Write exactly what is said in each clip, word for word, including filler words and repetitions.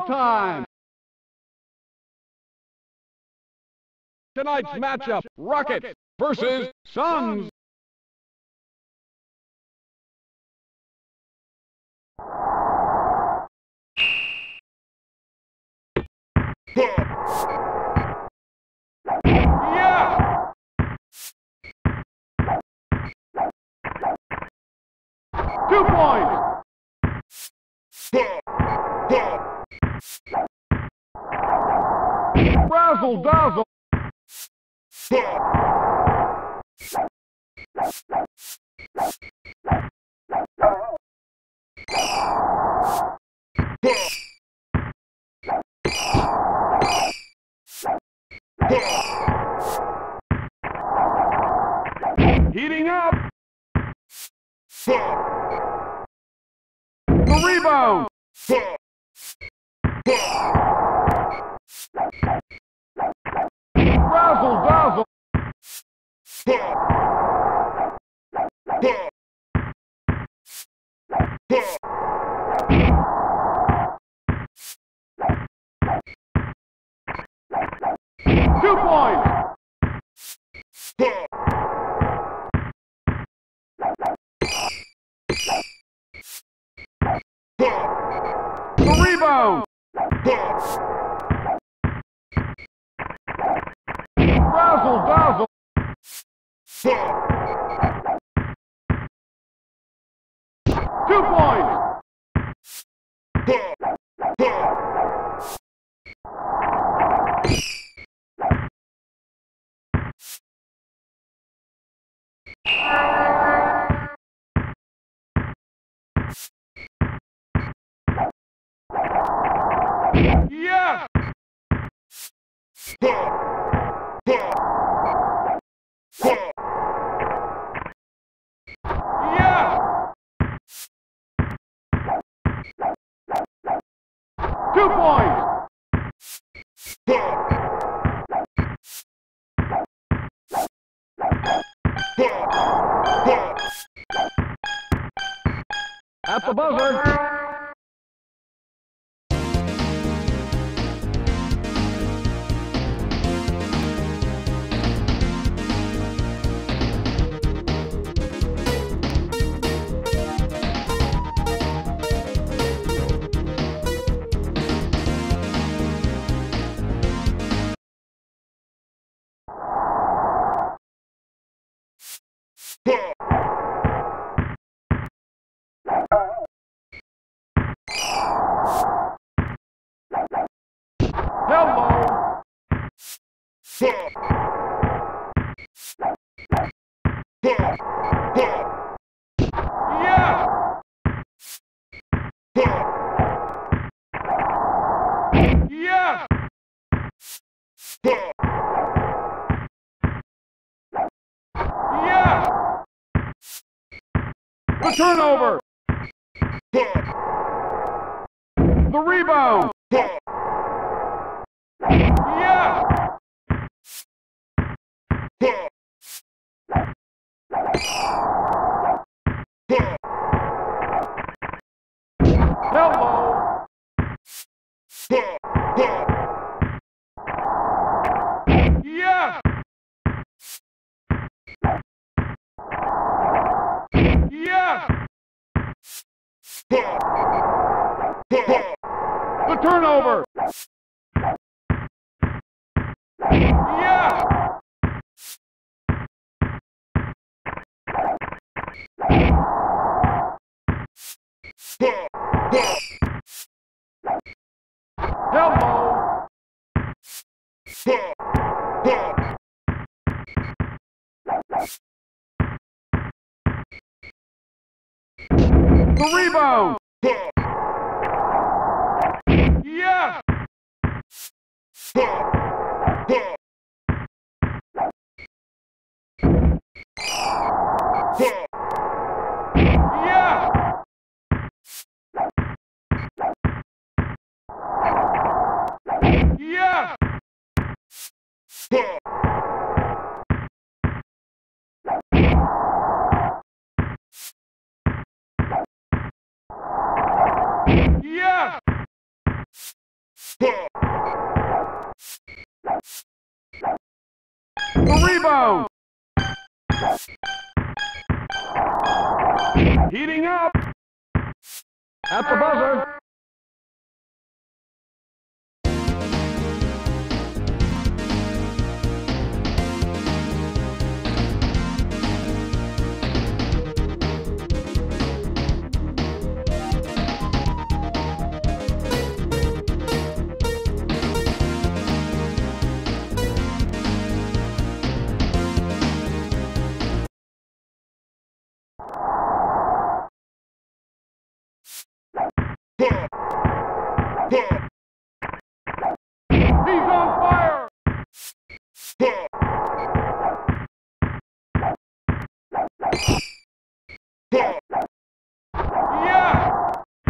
showtime! Tonight's matchup, Rockets versus Suns. Yeah! Two points! Razzle dazzle! Heating up! The rebound! Razzle dazzle! Two points! The rebound! Razzle dazzle! Two points! Yes! Yes! Two points! At the buzzer! Hello! Yes! Yes! Yes! The turnover! The rebound! Yes! Hello! Yes! Yes! The turnover! Yes! Hello! The rebound! Yes! Yes! Yes! Yes! The rebound. Heating up. At the buzzer. He's on fire! Yeah!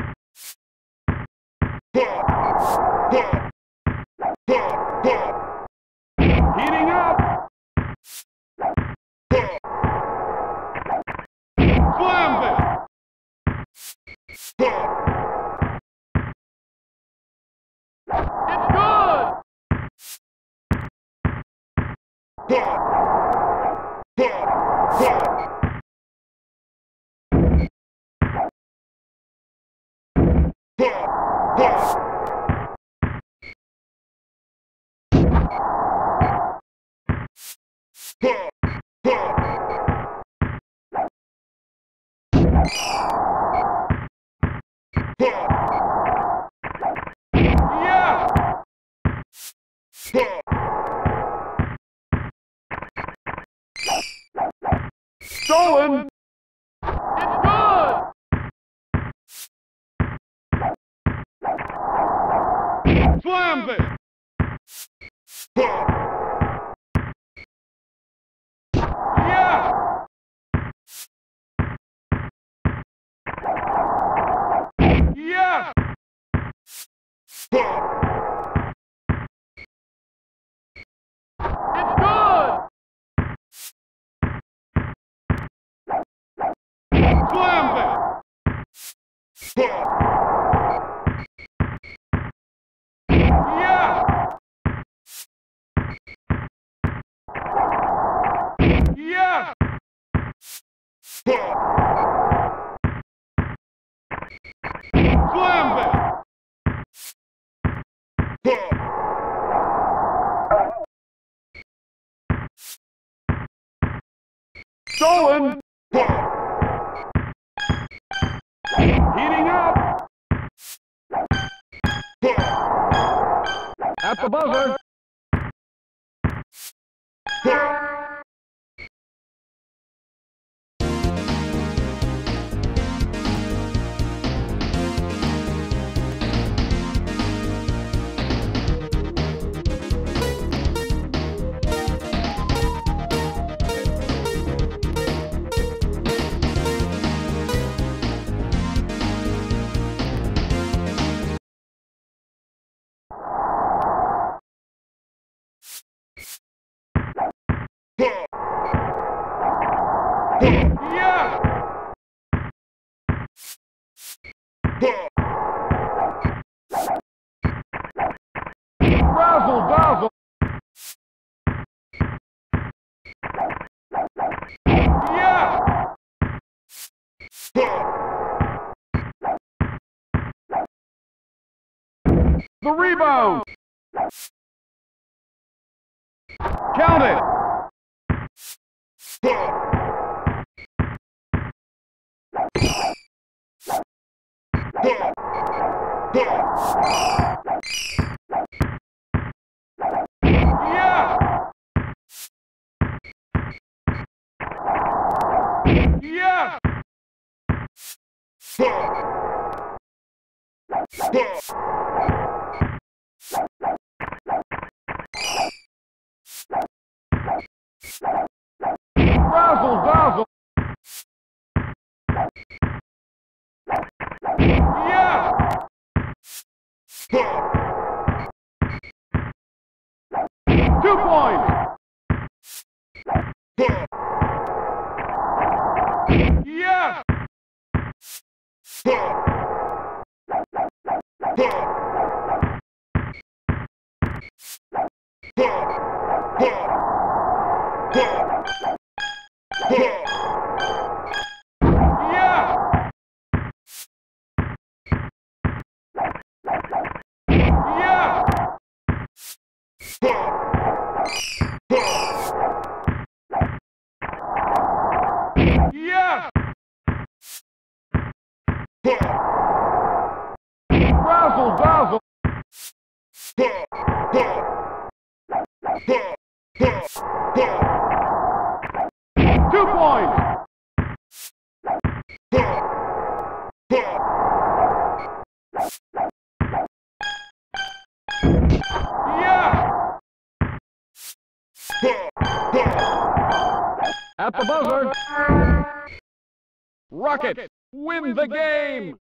Heating up! Slams it! It's good! Yeah! Stolen! It's good! Slams it! Yeah! Yeah! It's good! Slams it! Yeah! Yeah! Slams it! Stolen! Heating up! At the buzzer! Yeah! Razzle dazzle! Yeah! The rebound! Count it! Yeah! Yeah! Razzle dazzle! Yeah! Two points! Yeah! Yeah! Razzle dazzle! Two points! Yeah! At the buzzer! Rocket, win the game!